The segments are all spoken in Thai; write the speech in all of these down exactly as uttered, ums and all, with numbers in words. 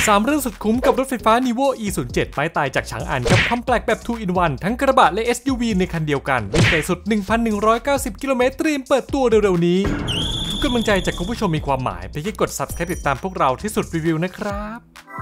สามเรื่องสุดคุ้มกับรถไฟฟ้า Nivo อี ศูนย์ เจ็ด ไม้ตายจากฉางอันกับความแปลกแบบ ทู อิน วัน ทั้งกระบะและ เอส ยู วี ในคันเดียวกันวิ่งไกลสุด หนึ่งพันหนึ่งร้อยเก้าสิบ กิโลเมตรเตรียมเปิดตัวเร็วๆนี้ทุกกำลังใจจากคุณผู้ชมมีความหมายไปที่กด ซับสไครบ์ ติดตามพวกเราที่สุดรีวิวนะครับ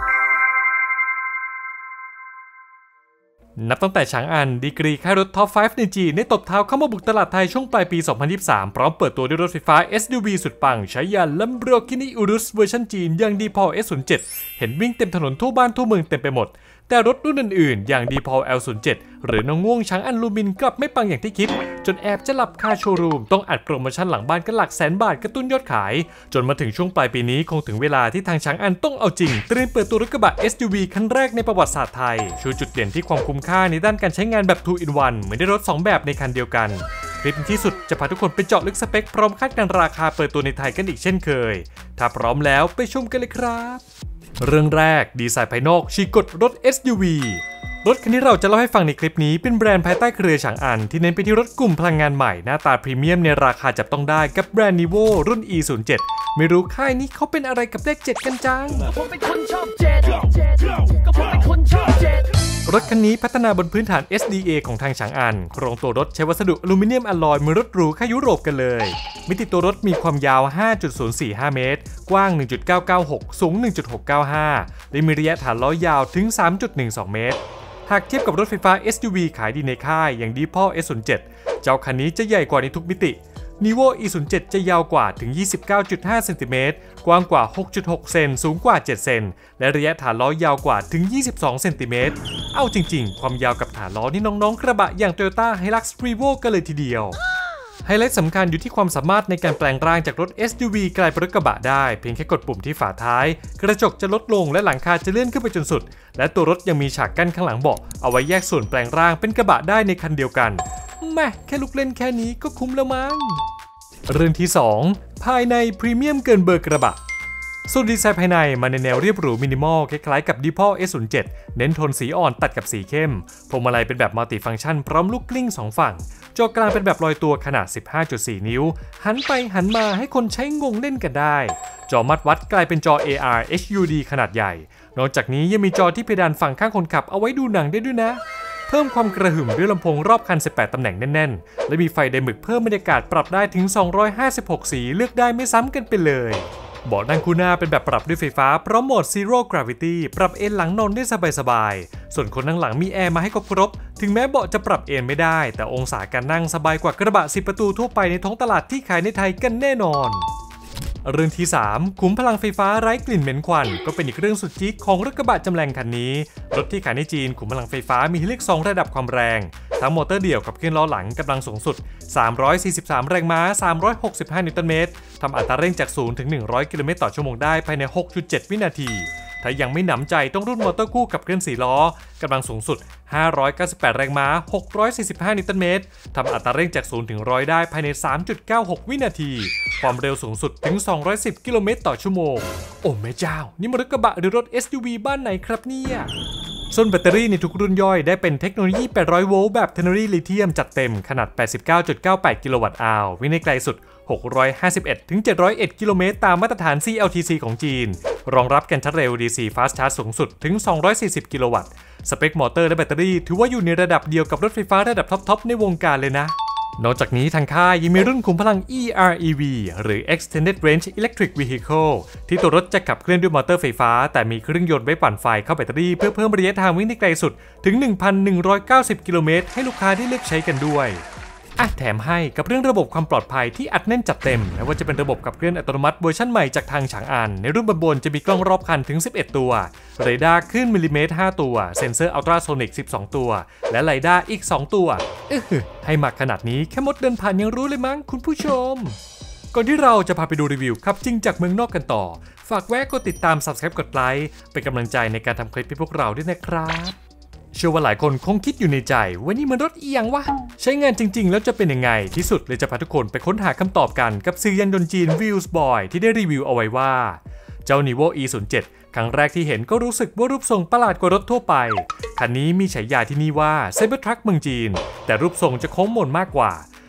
นับตั้งแต่ฉางอันดีกรีค่ายรถท็อปไฟว์ในจีนได้ตบเท้าเข้ามาบุกตลาดไทยช่วงปลายปี สองพันยี่สิบสาม พร้อมเปิดตัวด้วยรถไฟฟ้า เอส ยู วี สุดปังใช้ยาน Lamborghini Urus เวอร์ชันจีนอย่าง ดี พอล เอส ศูนย์ เจ็ด เห็นวิ่งเต็มถนนทั่วบ้านทั่วเมืองเต็มไปหมดแต่รถรุ่นอื่นๆอย่าง ดี พอล แอล ศูนย์ เจ็ด หรือน้องง่วงฉางอันลูมินกลับไม่ปังอย่างที่คิดจนแอบจะหลับคาโชว์รูมต้องอัดโปรโมชั่นหลังบ้านกันหลักแสนบาทกระตุ้นยอดขายจนมาถึงช่วงปลายปีนี้คงถึงเวลาที่ทางฉางอันต้องเอาจริงเตรียมเปิดตัวรถกระบะ เอส ยู วี คันแรกในประวัติศาสตร์ไทยชูจุดเด่นที่ความคุ้มค่าในด้านการใช้งานแบบ ทู อิน วัน เหมือนได้รถสองแบบในคันเดียวกันคลิปที่สุดจะพาทุกคนไปเจาะลึกสเปคพร้อมคาดการราคาเปิดตัวในไทยกันอีกเช่นเคยถ้าพร้อมแล้วไปชมกันเลยครับเรื่องแรกดีไซน์ภายนอกฉีกกฎรถ เอส ยู วี รถคันที่เราจะเล่าให้ฟังในคลิปนี้เป็นแบรนด์ภายใต้เครือฉางอันที่เน้นไปที่รถกลุ่มพลังงานใหม่หน้าตาพรีเมียมในราคาจับต้องได้กับแบรนด์ Nivo รุ่น อี ศูนย์ เจ็ด ไม่รู้ค่ายนี้เขาเป็นอะไรกับเลขเจ็ดกันจังผมเป็นคนชอบเจ็ดก็ผมเป็นคนชอบเจ็ดรถคันนี้พัฒนาบนพื้นฐาน เอส ดี เอ ของทางฉางอันโครงตัวรถใช้วัสดุอลูมิเนียมอลลอยเหมือนรถหรูค่ายยุโรปกันเลยมิติตัวรถมีความยาว ห้าจุดศูนย์สี่ห้า เมตรกว้าง หนึ่งจุดเก้าเก้าหก สูง หนึ่งจุดหกเก้าห้า และมีระยะฐานล้อยาวถึง สามจุดหนึ่งสอง เมตรหากเทียบกับรถไฟฟ้า เอส ยู วี ขายดีในค่ายอย่าง ดี พอล เอส ศูนย์ เจ็ด เจ้าคันนี้จะใหญ่กว่าในทุกมิติ Nivo อี ศูนย์ เจ็ด จะยาวกว่าถึง ยี่สิบเก้าจุดห้า เซนติเมตรกว้างกว่า หกจุดหก เซนสูงกว่า เจ็ด เซนและระยะฐานล้อยาวกว่าถึง ยี่สิบสอง เซนติเมตรเอาจริงๆความยาวกับฐานล้อนี่น้องๆกระบะอย่าง Toyota Hilux Revo กันเลยทีเดียวไฮไลท์สำคัญอยู่ที่ความสามารถในการแปลงร่างจากรถ เอส ยู วี กลายเป็นรถกระบะได้เพียงแค่กดปุ่มที่ฝาท้ายกระจกจะลดลงและหลังคาจะเลื่อนขึ้นไปจนสุดและตัวรถยังมีฉากกั้นข้างหลังเบาะเอาไว้แยกส่วนแปลงร่างเป็นกระบะได้ในคันเดียวกันแม่แค่ลูกเล่นแค่นี้ก็คุ้มแล้วมั้งเรื่องที่สองภายในพรีเมียมเกินเบอร์กระบะส่วนดีไซน์ภายในมาในแนวเรียบหรูมินิมอลคล้ายๆกับ ดี พอล เอส ศูนย์ เจ็ด เน้นโทนสีอ่อนตัดกับสีเข้มพวงมาลัยเป็นแบบมัลติฟังก์ชันพร้อมลูกกลิ้งสองฝั่งจอกลางเป็นแบบลอยตัวขนาด สิบห้าจุดสี่ นิ้วหันไปหันมาให้คนใช้งงเล่นกันได้จอมัดวัดกลายเป็นจอ เอ อาร์ เอช ยู ดี ขนาดใหญ่นอกจากนี้ยังมีจอที่เพดานฝั่งข้างคนขับเอาไว้ดูหนังได้ด้วยนะเพิ่มความกระหึ่มด้วยลำโพงรอบคันสิบแปดตำแหน่งแน่นๆและมีไฟไดหมึกเพิ่มบรรยากาศปรับได้ถึงสองร้อยห้าสิบหกสีเลือกได้ไม่ซ้ำกันไปเลยเบาะนั่งคู่หน้าเป็นแบบปรับด้วยไฟฟ้าพร้อมโหมด Zero Gravity ปรับเอนหลังนอนได้สบายๆส่วนคนนั่งหลังมีแอร์มาให้ครบๆถึงแม้เบาะจะปรับเอนไม่ได้แต่องศาการนั่งสบายกว่ากระบะสิบประตูทั่วไปในท้องตลาดที่ขายในไทยกันแน่นอนเรื่องที่สามขุมพลังไฟฟ้าไร้กลิ่นเหม็นควันก็เป็นอีกเรื่องสุดจิ๊กของรถกระบะจำแรงคันนี้รถที่ขายในจีนขุมพลังไฟฟ้ามีให้เลือกสองระดับความแรงทั้งมอเตอร์เดี่ยวกับเครื่องล้อหลังกำลังสูงสุดสามร้อยสี่สิบสามแรงม้าสามร้อยหกสิบห้านิวตันเมตรทำอัตราเร่งจากศูนย์ถึงหนึ่งร้อยกิโลเมตรต่อชั่วโมงได้ภายใน หกจุดเจ็ด วินาทีถ้ายังไม่หนำใจต้องรุ่นมอเตอร์คู่กับเครื่องสี่ล้อกำลังสูงสุดห้าร้อยเก้าสิบแปดแรงม้าหกร้อยสี่สิบห้านิวตันเมตรทำอัตราเร่งจากศูนย์ถึงหนึ่งร้อยได้ภายใน สามจุดเก้าหก วินาทีความเร็วสูงสุดถึงสองร้อยสิบกิโลเมตรต่อชั่วโมงโอ้แม่เจ้านี่มันรถกระบะหรือรถ เอส ยู วี บ้านไหนครับเนี่ยส่วนแบตเตอรี่ในทุกรุ่นย่อยได้เป็นเทคโนโลยีแปดร้อยโวลต์แบบเทอร์นารีลิเธียมจัดเต็มขนาด แปดสิบเก้าจุดเก้าแปด กิโลวัตต์อาวร์วิ่งได้ไกลสุดหกร้อยห้าสิบเอ็ดถึงเจ็ดร้อยเอ็ด กิโลเมตรตามมาตรฐาน ซี แอล ที ซี ของจีนรองรับการชาร์จเร็ว ดี ซี Fast Charge สูงสุดถึงสองร้อยสี่สิบกิโลวัตต์สเปคมอเตอร์และแบตเตอรี่ถือว่าอยู่ในระดับเดียวกับรถไฟฟ้าระดับท็อปๆในวงการเลยนะนอกจากนี้ทางค่ายยังมีรุ่นขุมพลัง อี อาร์ อี วี หรือ Extended Range Electric Vehicle ที่ตัวรถจะขับเคลื่อนด้วยมอเตอร์ไฟฟ้าแต่มีเครื่องยนต์ไว้ปั่นไฟเข้าแบตเตอรี่เพื่อเพิ่มระยะทางวิ่งได้ไกลสุดถึง หนึ่งพันหนึ่งร้อยเก้าสิบ กิโลเมตรให้ลูกค้าได้เลือกใช้กันด้วยอ่ะแถมให้กับเรื่องระบบความปลอดภัยที่อัดแน่นจัดเต็มไม่ว่าจะเป็นระบบขับเคลื่อนอัตโนมัติเวอร์ชันใหม่จากทางฉางอันในรุ่นบนๆจะมีกล้องรอบคันถึงสิบเอ็ดตัวเรดาร์คลื่นมิลลิเมตรห้าตัวเซ็นเซอร์อัลตราโซนิกสิบสองตัวและไลด้าอีกสองตัวเออให้มากขนาดนี้แค่มดเดินผ่านยังรู้เลยมั้งคุณผู้ชมก่อนที่เราจะพาไปดูรีวิวขับจริงจากเมืองนอกกันต่อฝากแวะกดติดตาม ซับสไครบ์ กดไลค์เป็นกำลังใจในการทำคลิปให้พวกเราด้วยนะครับเชื่อว่าหลายคนคงคิดอยู่ในใจว่านี่มันรถเอียงวะใช้งานจริงๆแล้วจะเป็นยังไงที่สุดเลยจะพาทุกคนไปค้นหาคำตอบกันกับสื่อยานยนต์จีน Wheelsboy ที่ได้รีวิวเอาไว้ว่าเจ้า Nivo อี ศูนย์ เจ็ด ครั้งแรกที่เห็นก็รู้สึกว่ารูปทรงประหลาดกว่ารถทั่วไปคันนี้มีฉายาที่นี่ว่า Cybertruck เมืองจีนแต่รูปทรงจะโค้งมนมากกว่า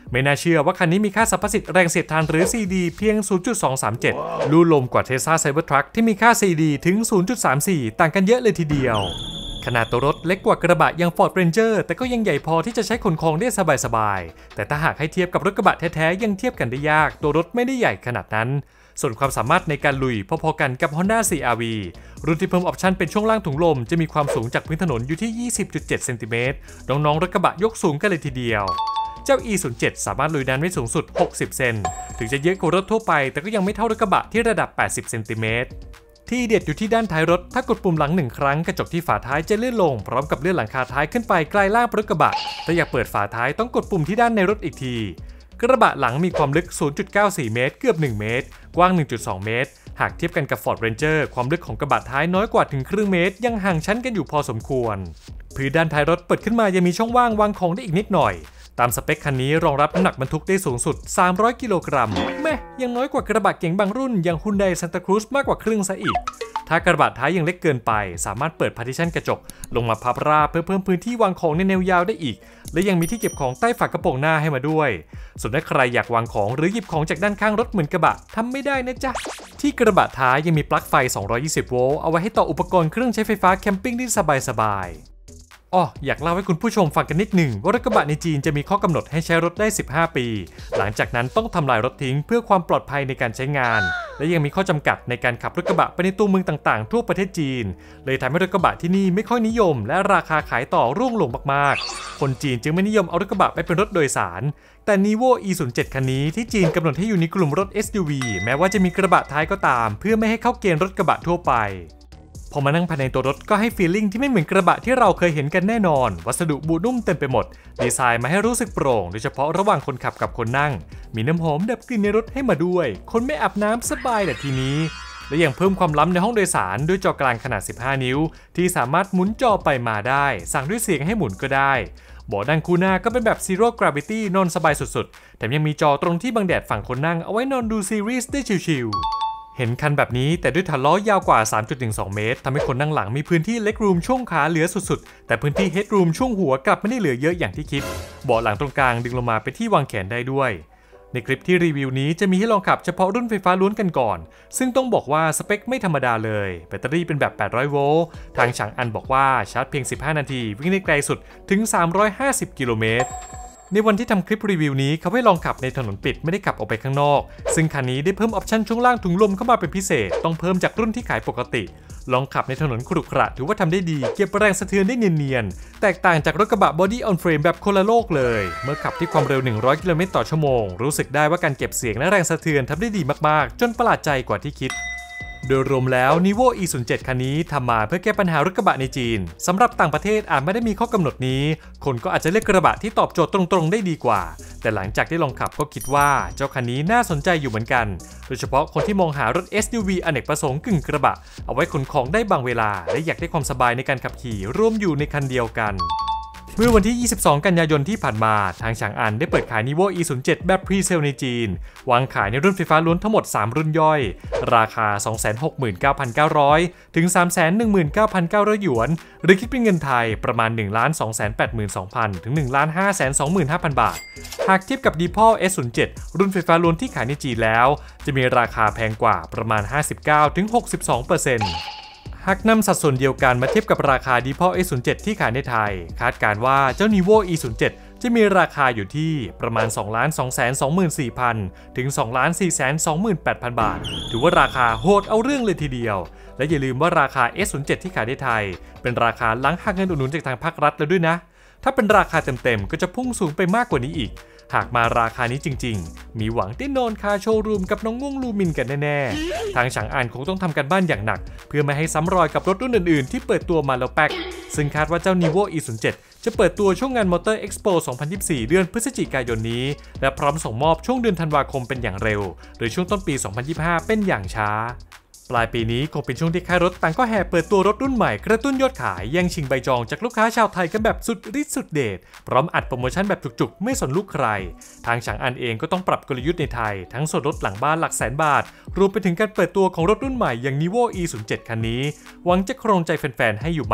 ไม่น่าเชื่อว่าคันนี้มีค่าสรรพสิทธิ์แรงเสียดทานหรือ ซี ดี เพียง ศูนย์จุดสองสามเจ็ด ลู่ลมกว่า Tesla Cybertruck ที่มีค่า ซี ดี ถึง ศูนย์จุดสามสี่ ต่างกันเยอะเลยทีเดียวขนาดตัวรถเล็กกว่ากระบะอย่าง Ford Ranger แต่ก็ยังใหญ่พอที่จะใช้ขนของได้สบายๆแต่ถ้าหากให้เทียบกับรถกระบะแท้ๆยังเทียบกันได้ยากตัวรถไม่ได้ใหญ่ขนาดนั้นส่วนความสามารถในการลุยพอๆกันกับ Honda ซี อาร์ วี รุ่นที่เพิ่มออปชั่นเป็นช่วงล่างถุงลมจะมีความสูงจากพื้นถนนอยู่ที่ ยี่สิบจุดเจ็ด เซนติเมตรน้องๆรถกระบะยกสูงกันเลยทีเดียวเจ้า อี ศูนย์เจ็ด สามารถลุยน้ำได้สูงสุดหกสิบเซนถึงจะเยอะกว่ารถทั่วไปแต่ก็ยังไม่เท่ารถกระบะที่ระดับแปดสิบเซนติเมตรที่เด็ดอยู่ที่ด้านท้ายรถถ้ากดปุ่มหลังหนึ่งครั้งกระจกที่ฝาท้ายจะเลื่อนลงพร้อมกับเลื่อนหลังคาท้ายขึ้นไปไกลล่างรถกระบะถ้าอยากเปิดฝาท้ายต้องกดปุ่มที่ด้านในรถอีกทีกระบะหลังมีความลึก ศูนย์จุดเก้าสี่ เมตรเกือบหนึ่งเมตรกว้าง หนึ่งจุดสอง เมตรหากเทียบกันกับ Ford Ranger ความลึกของกระบะท้ายน้อยกว่าถึงครึ่งเมตรยังห่างชั้นกันอยู่พอสมควรพื้นด้านท้ายรถเปิดขึ้นมายังมีช่องว่างวางของได้อีกนิดหน่อยตามสเปคคันนี้รองรับน้ำหนักบรรทุกได้สูงสุดสามร้อยกิโลกรัมแม่ยังน้อยกว่ากระบะเก๋งบางรุ่นอย่าง Hyundai Santa Cruz มากกว่าครึ่งซะอีกถ้ากระบะท้ายยังเล็กเกินไปสามารถเปิดพาร์ติชันกระจกลงมาพับราบเพื่อเพิ่มพื้นที่วางของในแนวยาวได้อีกและยังมีที่เก็บของใต้ฝากระโปรงหน้าให้มาด้วยส่วนถ้าใครอยากวางของหรือหยิบของจากด้านข้างรถเหมือนกระบะทำไม่ได้นะจ๊ะที่กระบะท้ายยังมีปลั๊กไฟสองร้อยยี่สิบโวลต์เอาไว้ให้ต่ออุปกรณ์เครื่องใช้ไฟฟ้าแคมปิ้งได้สบายๆอ๋ออยากเล่าให้คุณผู้ชมฟังกันนิดหนึ่งว่ารถกระบะในจีนจะมีข้อกำหนดให้ใช้รถได้สิบห้าปีหลังจากนั้นต้องทำลายรถทิ้งเพื่อความปลอดภัยในการใช้งานและยังมีข้อจำกัดในการขับรถกระบะไปในตัวเมืองต่างๆทั่วประเทศจีนเลยทำให้รถกระบะที่นี่ไม่ค่อยนิยมและราคาขายต่อร่วงลงมากๆคนจีนจึงไม่นิยมเอารถกระบะไปเป็นรถโดยสารแต่ Nivo อี ศูนย์เจ็ด คันนี้ที่จีนกำหนดให้อยู่ในกลุ่มรถ เอส ยู วี แม้ว่าจะมีกระบะท้ายก็ตามเพื่อไม่ให้เข้าเกณฑ์รถกระบะทั่วไปพอมานั่งภายในตัวรถก็ให้ฟีลลิ่งที่ไม่เหมือนกระบะที่เราเคยเห็นกันแน่นอนวัสดุบูนุ่มเต็มไปหมดดีไซน์มาให้รู้สึกโปร่งโดยเฉพาะระหว่างคนขับกับคนนั่งมีน้ำหอมดับกลิ่นในรถให้มาด้วยคนไม่อาบน้ำสบายแต่ทีนี้และยังเพิ่มความล้ำในห้องโดยสารด้วยจอกลางขนาดสิบห้านิ้วที่สามารถหมุนจอไปมาได้สั่งด้วยเสียงให้หมุนก็ได้เบาะนั่งคู่หน้าก็เป็นแบบ Zero Gravity นอนสบายสุดๆแถมยังมีจอตรงที่บังแดดฝั่งคนนั่งเอาไว้นอนดูซีรีส์ได้ชิลๆเห็นคันแบบนี้แต่ด้วยฐานล้อยาวกว่า สามจุดหนึ่งสอง เมตรทำให้คนนั่งหลังมีพื้นที่เล็กรูมช่วงขาเหลือสุดๆแต่พื้นที่เฮดรูมช่วงหัวกลับไม่ได้เหลือเยอะอย่างที่คิดเบาะหลังตรงกลางดึงลงมาเป็นที่วางแขนได้ด้วยในคลิปที่รีวิวนี้จะมีให้ลองขับเฉพาะรุ่นไฟฟ้าล้วนกันก่อนซึ่งต้องบอกว่าสเปคไม่ธรรมดาเลยแบตเตอรี่เป็นแบบแปดร้อยโวลต์ทางฉางอันบอกว่าชาร์จเพียงสิบห้านาทีวิ่งได้ไกลสุดถึงสามร้อยห้าสิบกิโลเมตรในวันที่ทำคลิปรีวิวนี้เขาให้ลองขับในถนนปิดไม่ได้ขับออกไปข้างนอกซึ่งคันนี้ได้เพิ่มออปชั่นช่วงล่างถุงลมเข้ามาเป็นพิเศษต้องเพิ่มจากรุ่นที่ขายปกติลองขับในถนนขรุขระถือว่าทำได้ดีเก็บแรงสะเทือนได้เนียนๆแตกต่างจากรถกระบะ Body on Frame แบบคนละโลกเลยเมื่อขับที่ความเร็วหนึ่งร้อยกิโลเมตรต่อชั่วโมงรู้สึกได้ว่าการเก็บเสียงและแรงสะเทือนทำได้ดีมากๆจนประหลาดใจกว่าที่คิดโดยรวมแล้ว Nivo อี ศูนย์เจ็ด คันนี้ทำมาเพื่อแก้ปัญหารถกระบะในจีนสำหรับต่างประเทศอาจไม่ได้มีข้อกำหนดนี้คนก็อาจจะเลือกกระบะที่ตอบโจทย์ตรงๆได้ดีกว่าแต่หลังจากที่ลองขับก็คิดว่าเจ้าคันนี้น่าสนใจอยู่เหมือนกันโดยเฉพาะคนที่มองหารถ เอส ยู วี อเนกประสงค์กึ่งกระบะเอาไว้ขนของได้บางเวลาและอยากได้ความสบายในการขับขี่รวมอยู่ในคันเดียวกันเมื่อวันที่ยี่สิบสองกันยายนที่ผ่านมาทางฉางอันได้เปิดขาย Nivo อี ศูนย์เจ็ด แบบพรีเซลในจีนวางขายในรุ่นไฟฟ้าล้วนทั้งหมดสามรุ่นย่อยราคา สองแสนหกหมื่นเก้าพันเก้าร้อย ถึง สามแสนหนึ่งหมื่นเก้าพันเก้าร้อย หยวนหรือคิดเป็นเงินไทยประมาณ หนึ่งล้านสองแสนแปดหมื่นสองพัน ถึง หนึ่งล้านห้าแสนสองหมื่นห้าพัน บาทหากเทียบกับ ดี พี โอ เอส ศูนย์ เจ็ด รุ่นไฟฟ้าล้วนที่ขายในจีนแล้วจะมีราคาแพงกว่าประมาณ ห้าสิบเก้าถึงหกสิบสองเปอร์เซ็นต์หากนำสัดส่วนเดียวกันมาเทียบกับราคา ดี พี โอ เอส ศูนย์ เจ็ด ที่ขายในไทยคาดการณ์ว่าเจ้า Nivo อี ศูนย์ เจ็ด จะมีราคาอยู่ที่ประมาณ สองล้านสองแสนสองหมื่นสี่พัน ถึง สองล้านสี่แสนสองหมื่นแปดพัน บาทถือว่าราคาโหดเอาเรื่องเลยทีเดียวและอย่าลืมว่าราคา เอส ศูนย์ เจ็ด ที่ขายในไทยเป็นราคาหลังหักเงินอุดหนุนจากทางภาครัฐแล้วด้วยนะถ้าเป็นราคาเต็มๆก็จะพุ่งสูงไปมากกว่านี้อีกหากมาราคานี้จริงๆมีหวังได้นอนคาโชว์รูมกับน้องง่วงลูมินกันแน่ๆทางฉางอันคงต้องทำกันบ้านอย่างหนักเพื่อไม่ให้ซ้ำรอยกับรถรุ่นอื่นๆที่เปิดตัวมาแล้วแป๊กซึ่งคาดว่าเจ้า Nivo อี ศูนย์ เจ็ด จะเปิดตัวช่วงงาน Motor Expo สองพันยี่สิบสี่ เดือนพฤศจิกายนนี้และพร้อมส่งมอบช่วงเดือนธันวาคมเป็นอย่างเร็วหรือช่วงต้นปี สองพันยี่สิบห้า เป็นอย่างช้าปลายปีนี้คงเป็นช่วงที่ค่ายรถต่างก็แห่เปิดตัวรถรุ่นใหม่กระตุ้นยอดขายแย่งชิงใบจองจากลูกค้าชาวไทยกันแบบสุดฤทธิ์สุดเดชพร้อมอัดโปรโมชั่นแบบจุกๆไม่สนลูกใครทางฉางอันเองก็ต้องปรับกลยุทธ์ในไทยทั้งส่วนลดหลังบ้านหลักแสนบาทรวมไปถึงการเปิดตัวของรถรุ่นใหม่อย่าง Nivo อี ศูนย์ เจ็ด คันนี้หวังจะครองใจแฟนๆให้อยู่หมัด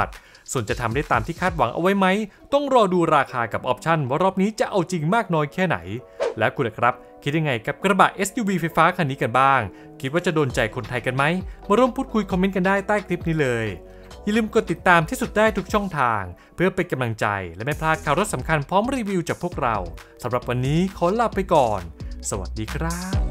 ส่วนจะทำได้ตามที่คาดหวังเอาไว้ไหมต้องรอดูราคากับออปชั่นว่ารอบนี้จะเอาจริงมากน้อยแค่ไหนและคุณครับคิดยังไงกับกระบะ เอส ยู วี ไฟฟ้าคันนี้กันบ้างคิดว่าจะโดนใจคนไทยกันไหมมาร่วมพูดคุยคอมเมนต์กันได้ใต้คลิปนี้เลยอย่าลืมกดติดตามที่สุดได้ทุกช่องทางเพื่อเป็นกำลังใจและไม่พลาดข่าวรถสำคัญพร้อมรีวิวจากพวกเราสำหรับวันนี้ขอลาไปก่อนสวัสดีครับ